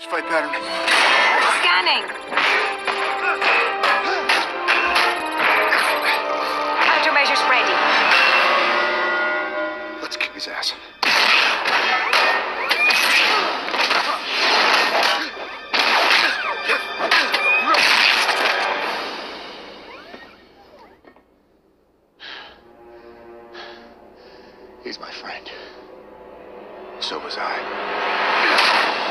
fight pattern. Scanning. Countermeasures ready. Let's kick his ass. He's my friend. So was I.